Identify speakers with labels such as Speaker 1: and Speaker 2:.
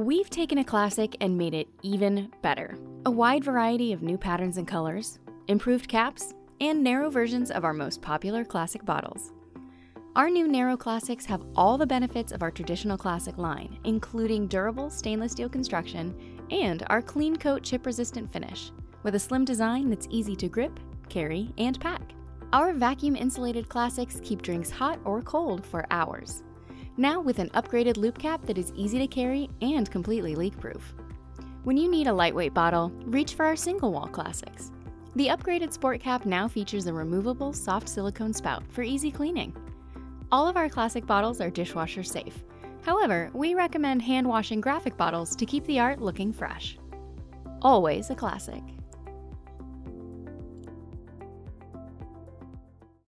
Speaker 1: We've taken a classic and made it even better. A wide variety of new patterns and colors, improved caps, and narrow versions of our most popular classic bottles. Our new narrow classics have all the benefits of our traditional classic line, including durable stainless steel construction and our clean coat chip-resistant finish, with a slim design that's easy to grip, carry, and pack. Our vacuum-insulated classics keep drinks hot or cold for hours. Now with an upgraded loop cap that is easy to carry and completely leak-proof. When you need a lightweight bottle, reach for our single-wall classics. The upgraded sport cap now features a removable soft silicone spout for easy cleaning. All of our classic bottles are dishwasher safe. However, we recommend hand-washing graphic bottles to keep the art looking fresh. Always a classic.